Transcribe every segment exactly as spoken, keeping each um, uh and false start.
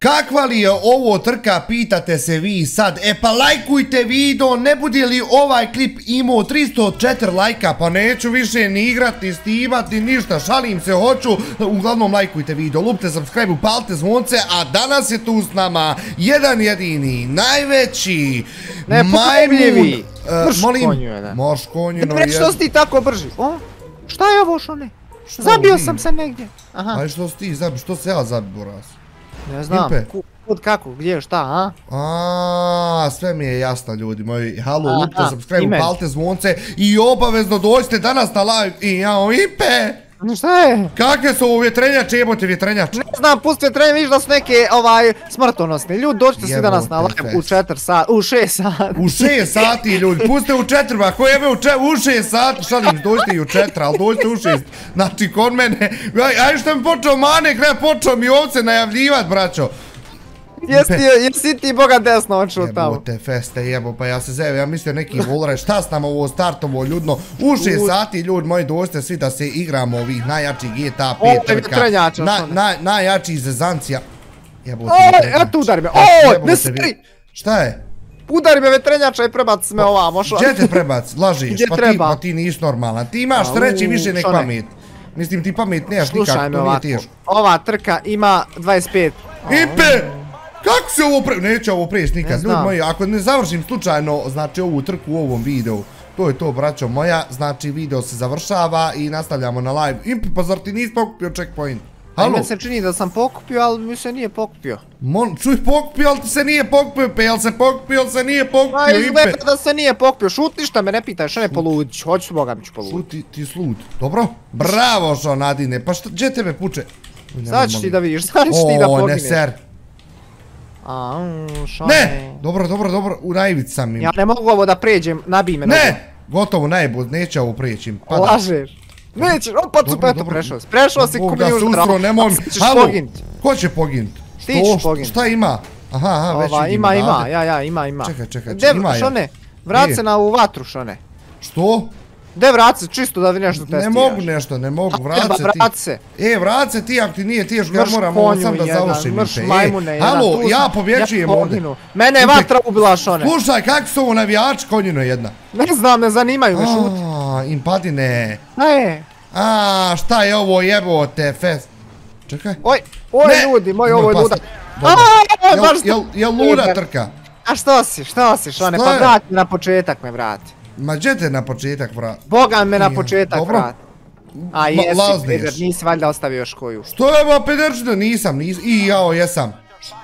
Kakva li je ovo trka, pitate se vi sad. E pa lajkujte video, ne bude li ovaj klip imao tristo četiri lajka, pa neću više ni igrat, ni snimat, ni ništa, šalim se, hoću. Uglavnom lajkujte video, lupte subscribe, upalite zvonce, a danas je tu s nama jedan jedini, najveći majmun. Molim, moš konjino. Ne, što si ti tako brži? O, šta je ovo šone? Zabio sam se negdje. Aj što si ti zabio, što se ja zabio raz? Ne znam, kud, kako, gdje, šta, a? Aaaa, sve mi je jasno ljudi moji. Halo, lupite subscribe, upalite zvonce i obavezno dođite danas na live. I jao, Impe! Šta je? Kakve su ovo vjetrenjače, jebote vjetrenjače? Ne znam, pusti vjetrenje, vidiš da su neke, ovaj, smrtonosni. Ljudi, dođite svi danas na live u četiri sati, u šest sati. U šest sati, ljudi, pustite u četiri, ba, ko jebe u šest sati, šalim, dođite i u četiri, ali dođite u šest. Znači, kod mene, aj što mi počeo Mane, kraj počeo mi ovce najavljivat, braćo. Jesi ti boga desno očeo tamo? Jebote feste, jebo, pa ja se zeve, ja mislio neki volare, šta s nama ovo startovo ljudno, u šest sati ljudi moji dođite svi da se igramo ovih najjačih G T A pet trka, najjačih zezancija. Jebote vjetrenjača. Eto udari me, ooo, ne sri! Šta je? Udari me vjetrenjača i prebaci me ovamo. Gdje te prebaci, lažiš, pa ti nisi normalan, ti imaš sreći više nek pamet. Mislim ti pamet nemaš nikak, to nije teško. Ova trka ima dvadeset pet. Ipe! Kako se ovo pre... Neću ovo prejesti nikad, ljudi moji, ako ne završim slučajno, znači ovu trku u ovom videu, to je to, braćo moja, znači video se završava i nastavljamo na live. Impi, pa zar ti nisi pokupio checkpoint? Halo? Meni se čini da sam pokupio, ali mi se nije pokupio. Čuj, pokupio, ali ti se nije pokupio, pe, jel se pokupio, jel se nije pokupio, Impe? Pa izgleda da se nije pokupio, šut ništa me ne pitaj, što ne poludić, hoću boga mi ću poluditi. Šut, ti slud, dobro? Bravo, što Nadine, pa gdje tebe puče? Sad ćeš ti da vidiš, sad ćeš ti da pogineš. Ne! Dobro, dobro, dobro, u najivici sam im. Ja ne mogu ovo da pređem, nabij me. Ne! Gotovo, najbolj, neće ovo preći. Lažeš. Nećeš, opa tu peto prešao si. Prešao si ko mi uždra. Halo, ko će poginut? Ti ćeš poginut. Šta ima? Aha, aha, već vidim. Ima, ima, ja, ja, ima, ima. Čekaj, čekaj, ima ja. Šone, vrat se na ovu vatru, Šone. Što? Gdje vrat se, čisto da vi nešto testiraš. Ne mogu nešto, ne mogu, vrat se ti. Vrat se. E, vrat se ti, ako ti nije teško, ja moram ovo sam da završim. Mrš majmune jedan. Halo, ja pobječujem ovdje. Mene je vatra ubila, Šone. Slušaj, kakvi su ovo navijači, konjino jedna? Ne znam, ne zanimaju me, šuti. Aaaa, impadine. Šta je? Aaaa, šta je ovo jebote, fest. Čekaj. Oj, oj ljudi, moj, ovo je luda. Jel luda trka? A što si, što si, Šone, pa vrati na početak me vrati. Ma gdje te na početak vrati? Boga me na početak vrati. A jesi, peder, nisi valjda ostavio još koju. Što je ba pederčino, nisam, nisam, i jao, jesam.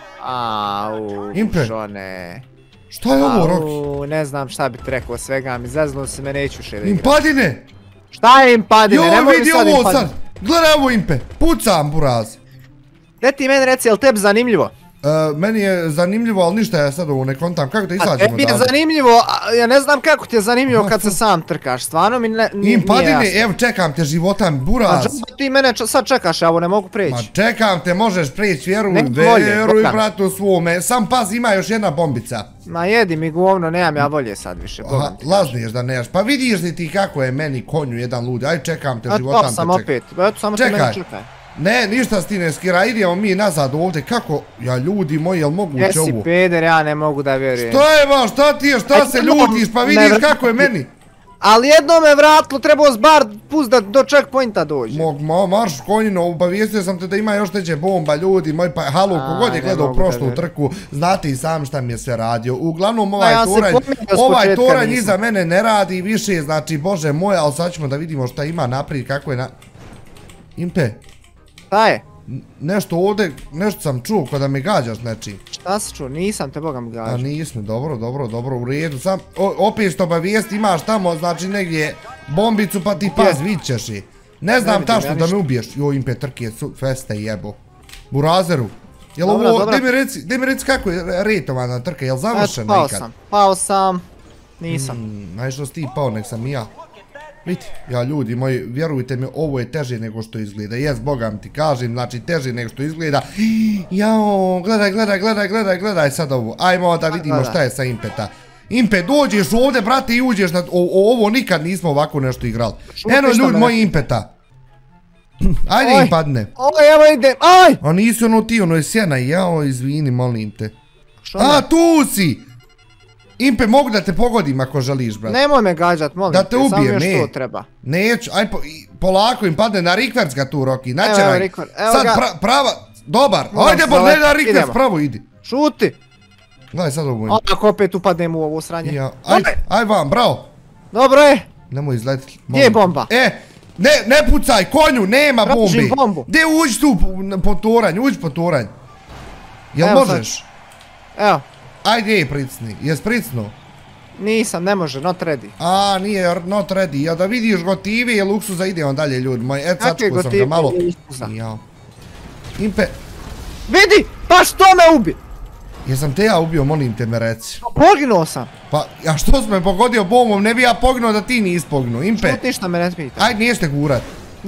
Auuu, Šone. Šta je ovo, Roki? Auuu, ne znam šta bi ti rekao svega, mi zeznuo se me, neću še da igram. Impadine! Šta je impadine, nemoj mi sad impadine. Joj, vidi ovo sad, gledaj ovo Impe, pucam buraz. Gdje ti meni reci, jel tebi zanimljivo? Meni je zanimljivo, ali ništa ja sad ovo ne kontam, kako da izađemo dalje? A tebi je zanimljivo, ja ne znam kako ti je zanimljivo kad se sam trkaš, stvarno mi nije jasno. Impadine, evo čekam te životam, buraz. A džaba ti mene sad čekaš, ja ovo ne mogu preći. Ma čekam te, možeš preći, vjeruj, vjeruj bratu svome, sam paz ima još jedna bombica. Ma jedi mi govno, nemam ja volje sad više. Lažniješ da nemaš, pa vidiš li ti kako je meni konju jedan ludi, aj čekam te, životam te čekam. Eto sam opet, eto samo ti mene čekaj. Ne, ništa ti ne skira, idemo mi nazad ovdje, kako, ja ljudi moji, jel moguće ovo? Jesi peder, ja ne mogu da vjerujem. Što je ba, šta ti je, šta se ljutiš, pa vidiš kako je meni? Ali jedno me vratilo, trebao zbar pust da do checkpointa dođe. Mog, marš konjino, obavijestio sam te da ima još teđe bomba, ljudi moji, pa halo, kogod je gledao prošlu trku, znate i sam šta mi je sve radio. Uglavnom ovaj toranj iza mene ne radi više, znači bože moj, ali sad ćemo da vidimo šta ima naprijed, kako je na... Impe. Šta je? Nešto ovdje, nešto sam čuo kada me gađaš nečim. Šta si čuo? Nisam te boga mi gađao. A nismo, dobro, dobro, dobro, u redu. Sam, opet što obavijest imaš tamo, znači negdje bombicu pa ti paz, vidit ćeš je. Ne znam tačno da me ubiješ. Joj, Impe trke, feste jebo. Burazeru. Jel ovo, gdje mi reci, gdje mi reci kako je retovana trka, jel završena ikad? Pao sam, pao sam, nisam. Znaš što si ti pao, nek sam i ja. Vidite, ja ljudi moji, vjerujte mi, ovo je teže nego što izgleda. Jes, Boga mi ti kažem, znači teže nego što izgleda. Jao, gledaj, gledaj, gledaj, gledaj, gledaj sad ovo. Ajmo da vidimo šta je sa Impeta. Impe, dođeš ovdje, brate, i uđeš na... Ovo nikad nismo ovako nešto igrali. Eno, ljudi moji, Impeta. Ajde im padne. Oj, evo idem, aj! A nisi ono ti, ono je sjena, jao, izvini, molim te. Što A, ne? tu si! Impe, mogu da te pogodim ako želiš, brat. Nemoj me gađat, molim Da te, te samo ubijem, još ne. to treba. Neću, aj po, i- polako im padne na rikverc ga tu, Roki, Evo, načeraj. rikver, evo Sad ga. pra- prava, dobar, Moram ajde se bo, ne zalet- na rikverc, idemo. pravo idi. Šuti! Gledaj sad ovo im. Ako opet upadnem u ovo sranje. Ja, aj, aj vam, bravo. Dobro je! Nemoj izletiti. Gdje je bomba? E, ne, ne pucaj, konju, nema Tražim bombi. bombu. Gdje uđi tu po- po toranj, uđi po toranj. Jel Evo sad. možeš? Evo, Ajde je pricni, jes pricnuo? nisam, ne može, not ready. A, nije not ready, ja da vidiš gotive i luksuza idemo dalje ljudi moji, et Kakve sačuo sam ga gotive malo. i luksuza? Jao. Impe, Vidi! Pa što me ubi? jesam te ja ubio, molim te me reci. Poginuo sam. Pa, a što si me pogodio bombom, ne bi ja poginuo da ti nisi poginuo, Impe. Šut, ništa me ne pita. Ajde, nijeste gurat.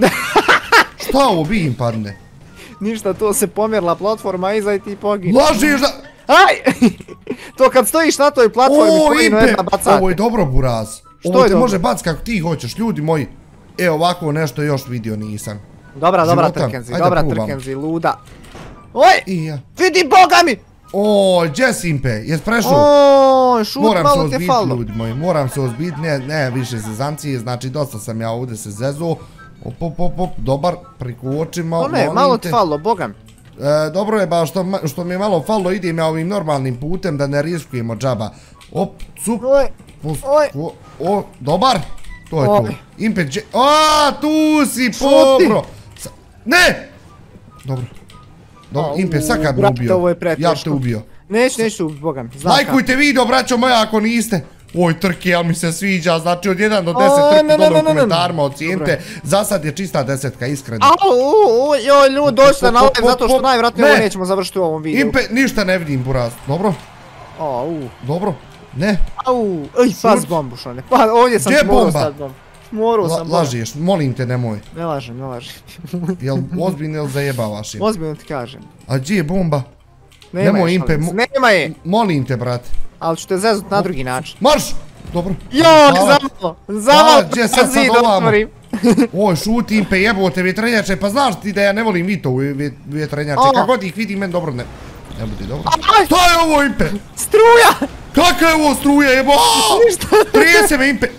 Šta ovo bi im padne? Ništa, to se pomjerla platforma iza i ti poginu. Lažiš da... Aj! To kad stojiš na toj platformi O, poginu Impe, jedna bacate. ovo je dobro, Buraz. Što Ovo je te dobro? može bac kako ti hoćeš, ljudi moji. E, ovako nešto još vidio nisam. Dobra, dobra Života. Trkenzi, Ajde, dobra probam. Trkenzi, luda. Oj! I ja. Vidi boga mi! O, gdje si Impe, jes prešao? Oj, šut, Moram se malo ti je ozbiti, falno. ljudi moji, moram se ozbiti, ne, ne više zezancije, znači dosta sam ja ovdje se zezuo. Op, op, op, op, dobar, prikočim malo, O ne, molim malo te. ti fallo, boga mi. E, dobro je ba što, ma- što mi je malo fallo, idem ja ovim normalnim putem da ne riskujemo džaba. Op, cup, Oj, pus, oj. o, o, dobar, to je to. Oj. Impe, dže, a, tu si, Šuti. dobro. Sa- Ne! Dobro. Dobro, A, Impe, sad kad me brate, ubio, ovo je ja preteško. te ubio. Neću, neću ubiti, boga mi. Znam Lajkujte video, braćo moja, ako niste. Oj, trke, jel mi se sviđa, znači od jedan do deset A, trke ne, ne, dole ne, u ne, ne. komentarima ocijenite. Za sad je čista desetka, iskreno. Au, u, u, joj, ljudi, dođite na live zato što Ne. najvjerojatnije ovo nećemo završiti u ovom videu. Impe, ništa ne vidim, Buraz. Dobro, Au, dobro. Ne, au, ej, paz bombu, šone. Pa, ovdje sam Gdje ti morao bomba? staviti bombu. Morao La, sam bombu. lažeš, molim te, nemoj. Ne lažem, ne lažem. Jel ozbiljno ili zajebavaš je? Ozbiljno ti kažem. A gdje je bomba? Nema Nemoj, je, Impe, šalim se. mo- Nema je, Molim te, brate. ali ću te zezut na drugi način. Marš! Dobro. Jok, Hvala. zamalo, zamalo, gdje sad, pa sad zid ovamo? otvorim. Oj, šuti Impe, jebote vjetrenjače, pa znaš ti da ja ne volim vito vjet- vjetrenjače, O. kako god ih vidim, meni dobro ne... Ne bude dobro. Aj, Šta je ovo, Impe? struja! Kakva je ovo struja, jebo? Ništa. Trese me, Impe!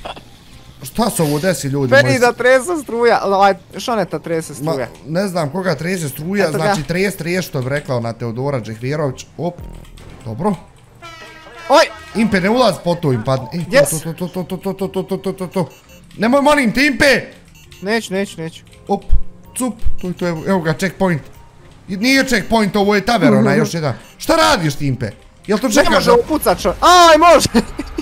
Šta se ovo desi, ljudi moji? Meni da tresa struja, ovaj, šoneta trese Ma, struja. ne znam koga trese struja, Eto ga. znači tres, tres, što bi rekla ona Teodora Džehvirović. Op, dobro. Oj, Impe, ne ulaz po to im padne. E, Yes. to, to, to, to, to, to, to, to, to, to, to. Nemoj, molim te, Impe! neću, neću, neću. Op, cup, to je to, evo, evo ga, checkpoint. I nije checkpoint, ovo je taverona, još jedan. Šta radiš ti, Impe? Jel to Ne čekaš može da... upucat čo... Aj, može!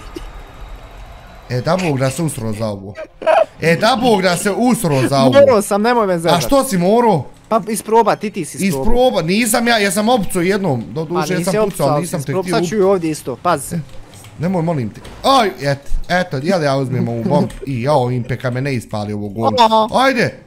E, da Bog da se usro za ovo. E, da Bog da se usro za ovo. Morao sam, nemoj me zezat. A što si morao? Pa isproba, ti ti si isprobao. Isproba, nisam ja, jesam opco jednom, do Pa duše nisi jesam pucao, opcal, nisam te isproba, htio sad ubiti. ću i ovdje isto, pazi. Nemoj, molim te. Aj, et, eto, jel ja uzmem ovu bombu i jao, Impe, kad me ne ispali ovo golu. Aha. Ajde.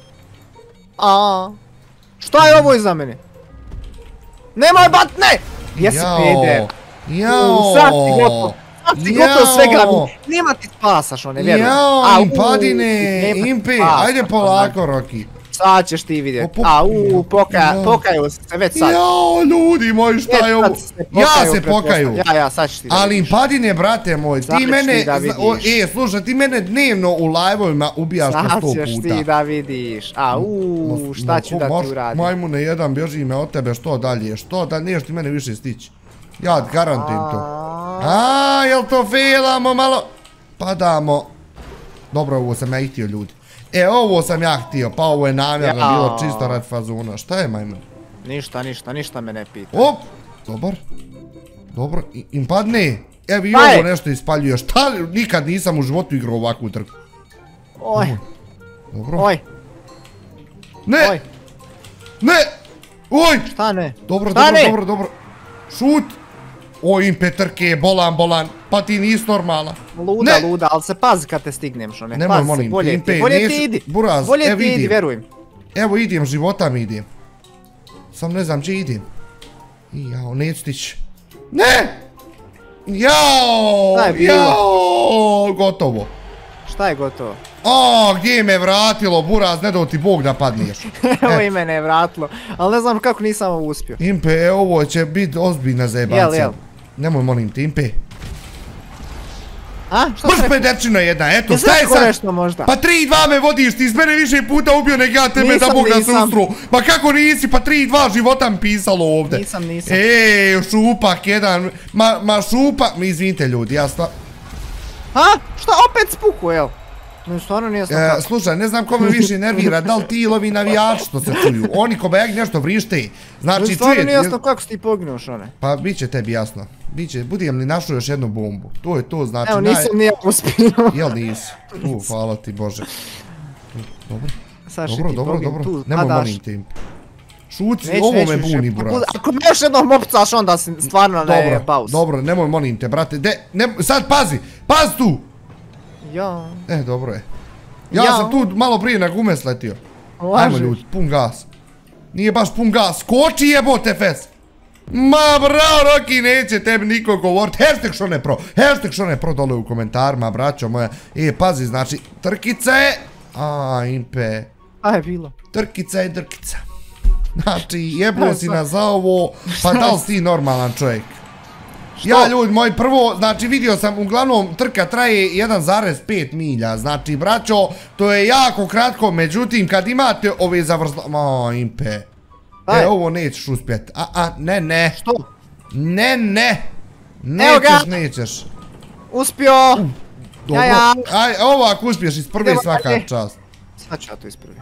A, šta je ovo iza mene? Nemoj bat, ne! Jesi Jao, peder. Jao. U, sad si gotov. Sad si gotov svega. Nema ti spasaš, one, vjerujem. Jao, A, u, impadine, nema ti Impe, spasa, ajde pa polako, Roki. Sad ćeš ti vidjet. Opo- A, u, poka, Jao. pokaju se već sad. Jao, ljudi moji, šta je Već ovo? sad se Ja pokaju, se pokaju. pretpostavljam. Ja, ja, sad ćeš ti da Ali vidiš. impadine, brate moj, Sad ti ćeš mene, ti da zna- o, vidiš. e, slušaj, ti mene dnevno u live-ovima ubijaš po Sad sto ćeš puta. ti da vidiš. A, u, šta ću da ti uradim? Majmune jedan, bježi me od tebe, što dalje, što dalje, niješ ti mene više stići. Ja ti garantujem to. A, jel to filamo malo? Padamo. Dobro, ovo sam ja i htio, ljudi. E, ovo sam ja htio, pa ovo je namjerno Jao. bilo čisto rad fazona. Šta je, majmun? Ništa, ništa, ništa me ne pita. Op, dobar. Dobro, i- im padne. Evo i Šta je? ovo nešto ispaljuje. Šta, nikad nisam u životu igrao ovakvu trku. Oj, Dobro. oj, Ne, oj, ne, oj. šta ne? Dobro, Šta dobro, ne? dobro, dobro. Šut. O, Impe, trke, bolan, bolan. Pa ti nisi normala. Luda, Ne. luda, ali se pazi kad te stignem, što ne? Nemoj, Pazi se, molim te, bolje ti, Impe, bolje neću- ti idi. Buraz, Bolje evo ti idi, vidim. vjerujem. Evo idem, života mi idem. Sam ne znam gdje idem. I jao, neću stići. Ne! Jao! Šta je bilo? Jao! Gotovo. Šta je gotovo? O, gdje me vratilo, buraz, ne da ti Bog da padniješ. Evo i mene je vratilo, ali ne znam kako nisam ovo uspio. Impe, e, ovo će biti ozbiljna zajebancija. Jel, jel. Nemoj, molim te, Impe. A, šta Brš sam rekao? pederčina jedna, eto, Jesi šta je rekao sad? nešto možda? Pa tri dva me vodiš, ti iz mene više puta ubio nek ja tebe Nisam, da Bog da se nisam. ustru. Pa kako nisi, pa tri dva života mi pisalo ovdje. Nisam, nisam. Ej, šupak jedan, ma, ma šupak, mi izvinite ljudi, ja sta... A, šta opet spuku, jel? No, stvarno nije znam E, kako. slušaj, ne znam ko me više nervira, da li ti ili ovi navijači što se čuju. Oni ko beg nešto vrište. Znači, Stvarno čuje... nije jasno kako si ti poginuš, one. Pa bit će tebi jasno. Biće, budem li našao još jednu bombu. To je to, znači... Evo, nisam nije uspio. Jel nisi? Tu, hvala ti Bože. Dobro, Saši, dobro, ti dobro, pogin dobro. tu, Nemoj padaš. molim te im. Šuci, Neću, ovo neću me više. buni, buraz. Ako me još jednom opcaš, onda si stvarno ne je Dobro, pauz. dobro, nemoj molim te, brate. De, ne, sad pazi, pazi tu! Ja. E, dobro je. Ja, Ja. sam tu malo prije na gume sletio. Lažeš. Ajmo ljudi, pun gas. Nije baš pun gas, skoči jebote fes. Ma bravo, Roki, neće tebi niko govorit. Hashtag što ne pro, hashtag što ne pro dole u komentarima, braćo moja. E, pazi, znači, trkica je... A, Impe. A je bilo. Trkica je drkica. Znači, jebo si nas za ovo, pa da li si ti normalan čovjek? Ja, ljudi moji, prvo, znači vidio sam, uglavnom trka traje jedan zarez pet milja, znači braćo, to je jako kratko, međutim kad imate ove zavrzla... Ma, Impe. E, ovo nećeš uspjet, a, a, ne, ne. Što? Ne, ne. Evo ga. Nećeš, nećeš. Uspio! Dobro, Jaja. aj, ovo ako uspiješ iz prve Idemo svaka dalje. čast. Sad ću ja to ispraviti.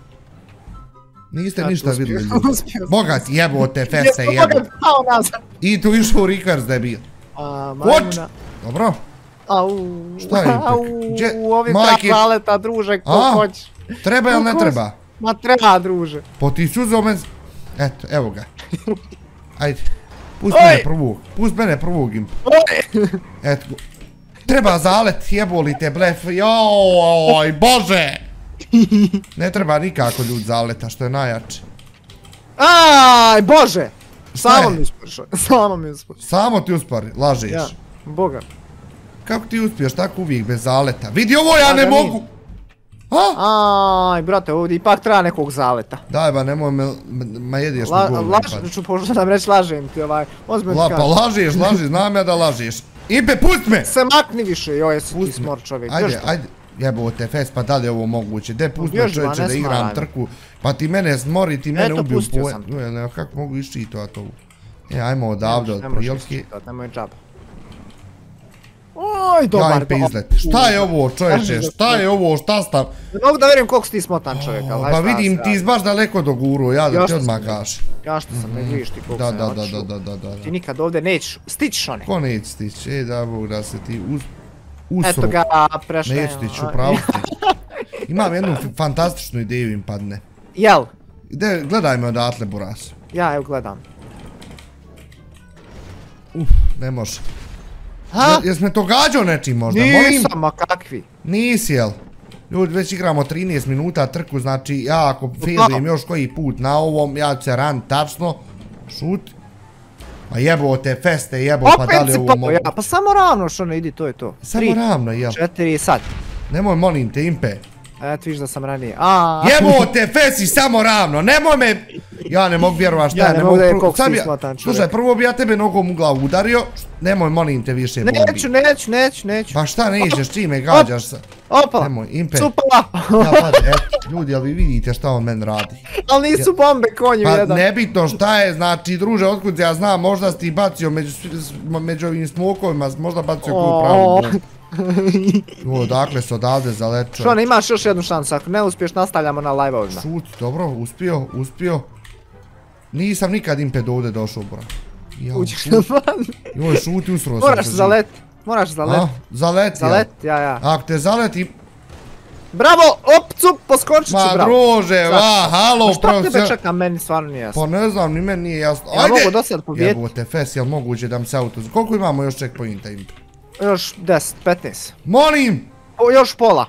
Niste Sad ništa uspio, vidjeli ljudi. uspio sam. Bogat jebote, fese Jesam jebo. bogat pao nazad. I tu išao u reverse debil. A, What? majmuna. Dobro. Au. Šta je Impek? Au, Gdje- ovi Majke- zaleta, druže, A? ko hoćeš. Treba ili ne Kako treba? Ma treba, druže. Po ti si uzeo men... Eto, evo ga. Ajde. Pusti Oj! mene prvog. Pusti mene prvog Imp. Eto. Treba zalet, jeboli te blef. Joj, bože! Ne treba nikako ljud zaleta, što je najjače. Aj, bože! Samo je? mi usporiš. Samo mi usporiš. Samo ti uspori, lažeš. Ja, boga. Kako ti uspiješ tako uvijek bez zaleta? Vidi ovo, ja Pa ne ga mogu! A? Aj, brate, ovdje ipak treba nekog zaleta. Daj ba, nemoj me, ma jedeš mi La, govno. laž, ću pošto da reći lažem ti ovaj. Ozbiljno La, ti pa kažem. lažeš, lažeš, znam ja da lažeš. Impe, pust me! Se makni više, joj, jesi ti Pusti me. smor čovjek. Ajde, Drži to. ajde. Jebote, Fes, pa da li je ovo moguće? De, pusti me Bježi, ma, čovječe ne da igram smaram. trku. Pa ti mene smori, ti mene Eto, ubiju pustio po... sam te. Ne, ne, kako mogu iščitovat ovo? E, ajmo odavde od Ne možeš prilike. ispitat, nemoj džaba. Oj, dobar, Ja Impe dobar. izlet. Šta je ovo čovječe? Šta je ovo? Šta stam? Ne mogu da vjerujem koliko si ti smotan čovjek, ali Pa znaš šta vidim se ti radi. baš daleko do guru, ja da Ja ti što odmah sam- kažem. Ja što sam, ne vidiš ti koliko Da, sam da, da, otišao. da, da, da, da. Ti nikad ovdje nećeš stići one. Ko neće stići? E, da Bog da se ti us... usru. Eto ga, prešajem. Neću stići, upravo stići. Imam jednu f- fantastičnu ideju im padne. Jel? Ide, gledaj me odatle, buras. Ja evo gledam. Uf, ne može. Ha? Je- Jes me to gađao nečim možda? Molim? Nisam, ma kakvi. Nisi, jel? Ljudi, već igramo trinaest minuta trku, znači ja ako failujem još koji put na ovom, ja ću se ran tačno. Šut. Ma jebote, feste, jebo, pa da Opet li si ovo pao, mogu? ja, pa samo ravno što ne idi, to je to. Samo Tri, ravno, jel? četiri, sad. Nemoj, molim te, Impe. Eto viš da sam ranije. A. Jebote, fesi, samo ravno, nemoj me... Ja ne mogu vjerovat šta Ja je, ne mogu da je prvo- koliko sad si bi ja- smotan čovjek. Slušaj, prvo bi ja tebe nogom u glavu udario, nemoj, molim te, više bombi. Neću, neću, neću, neću. Pa šta nećeš, čime gađaš sa... Opala. Nemoj, Impe. Cupala. Ja, pa, eto, ljudi, jel vi vidite šta on men radi? Ali nisu bombe konju Pa jedan. nebitno šta je, znači, druže, otkud ja znam, možda si ti bacio među, s- među ovim smokovima, možda bacio koju O. pravu bombu. O, dakle se odavde zalečao. Što ne, imaš još jednu šansu, ako ne uspiješ nastavljamo na live-ovima. Šut, dobro, uspio, uspio. Nisam nikad Impe do ovdje došao, bro. Ja, Uđeš šut. na van. Joj, šuti, usro sam. Moraš se zalet, moraš zalet. A, zalet, jel? Zalet, ja, ja. Ako te zaleti... Bravo, op, cup, poskočit ću, Ma bravo. druže, Sad. va, halo, Pa što tebe profesor. čeka, meni stvarno nije jasno. Pa ne znam, ni meni nije jasno. Ja mogu do sad pobijediti. Jebote, Fes, jel moguće da mi se auto... Koliko imamo još checkpointa, Impe? Još deset, petnaest. Molim! O, još pola.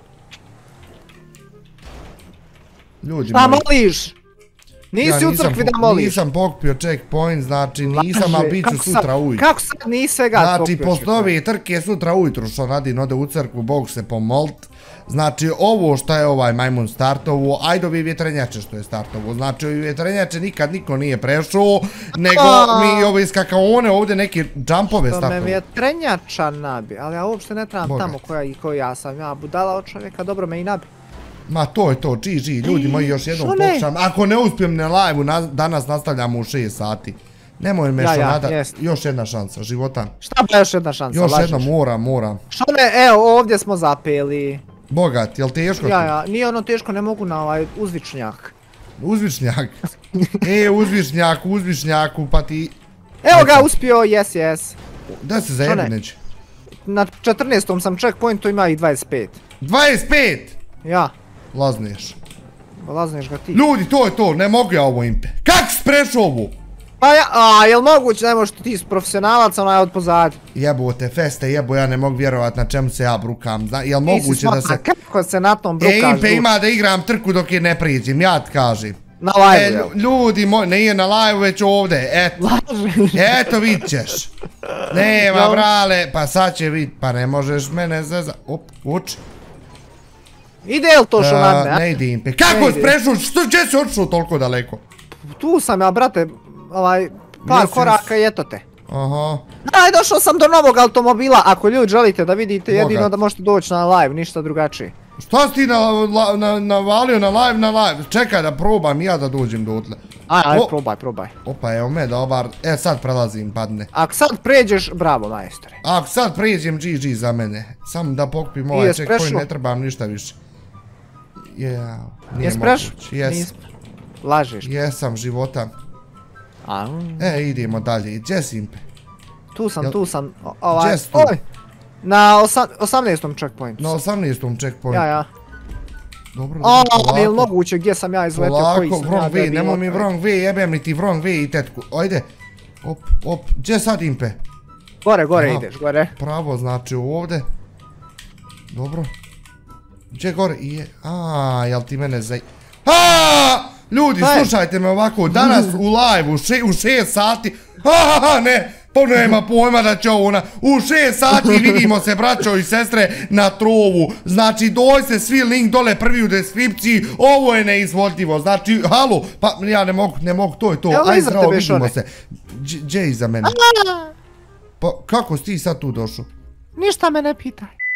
Ljudi Šta moji. moliš? Nisi u nisam crkvi po- da moliš. Nisam pokupio checkpoint, znači nisam, ali bit ću Kako sutra sad- ujutro. Kako sad nisi svega Znači, pokupio posle checkpoint? ove trke sutra ujutro što Nadin ode u crkvu, Bog se pomolt. Znači ovo što je ovaj majmun startovo, ajde ovi vjetrenjače što je startovo, znači ovi vjetrenjače nikad niko nije prešao, nego mi ove skakaone ovdje neke jumpove startovo. To me vjetrenjača nabi, ali ja uopšte ne trebam tamo koja ja sam, ja budala od čovjeka, dobro me i nabi. Ma to je to, G G, ljudi moji još jednom pokušam, ako ne uspijem na live-u, danas nastavljamo u šest sati. Nemoj me što nada, još jedna šansa, života. Šta pa još jedna šansa, lažeš? Još jedna, moram, moram. Što ne, evo ovdje smo zapeli. Bogat, jel teško ti? Ja, ja, nije ono teško, ne mogu na ovaj uzvičnjak. Uzvičnjak? E, uzvičnjak, uzvičnjaku, pa ti... Evo ga, uspio, jes, jes. Da se zajebi neće. Na četrnaestom sam checkpointu, ima ih dvadeset pet. dvadeset pet? Ja. Lazneš. Lazneš ga ti. Ljudi, to je to, ne mogu ja ovo impe. Kak si prešao ovo? Pa ja, a jel moguće, ne možeš ti si profesionalac, onaj od pozadi. Jebote, feste, jebo, ja ne mogu vjerovat na čemu se ja brukam, jel moguće da se... Kako se na tom brukaš? E, impe ima da igram trku dok je ne priđem, ja ti kažem. Na live-u, ljudi moji, nije na live-u, već ovdje, eto. Laži. Eto, vidit ćeš. Nema, brale, pa sad će vid, pa ne možeš mene zeza... Op, uči. Ide li to što nadne, a? Ne ide impe. Kako si prešao, što će si odšao toliko daleko? Tu sam ja, brate, ovaj, par koraka i eto te. Aha. Aj, došao sam do novog automobila, ako ljudi želite da vidite, jedino da možete doći na live, ništa drugačije. Šta si ti navalio na live, na live? Čekaj da probam ja da dođem do utle. Aj, aj, probaj, probaj. Opa, evo me, dobar. E, sad prelazim, padne. Ako sad pređeš, bravo, majstore. Ako sad pređem, G G za mene. Samo da pokupim ovaj checkpoint, ne trebam ništa više. Jeo, nije moguće. Jes. Lažeš. Jesam, života. E, idemo dalje. Gdje si impe? Tu sam, tu sam. Gdje si tu? Na osamnaestom checkpointu. Na osamnaestom checkpointu? Ja, ja. Dobro, dobro, polako. Je li moguće gdje sam ja izletio, koji sam ja wrong way, nemoj mi wrong way, jebem li ti wrong way i tetku. Ajde. Op, op, gdje sad impe? Gore, gore ideš, gore. Pravo, znači ovdje. Dobro. Gdje gore? Aaa, jel ti mene zaj... Aaaa! Ljudi, slušajte me ovako, danas u live u šest sati... Aaaa, ne! Pa nema pojma da će ovo na... U šest sati vidimo se, braćo i sestre, na trovu. Znači, dojte svi link dole prvi u deskripciji. Ovo je neizvodljivo. Znači, halo, pa ja ne mogu, ne mogu, to je to. Aj, zdravo, vidimo se. Gdje je iza mene? Pa, kako si ti sad tu došao? Ništa me ne pitaj.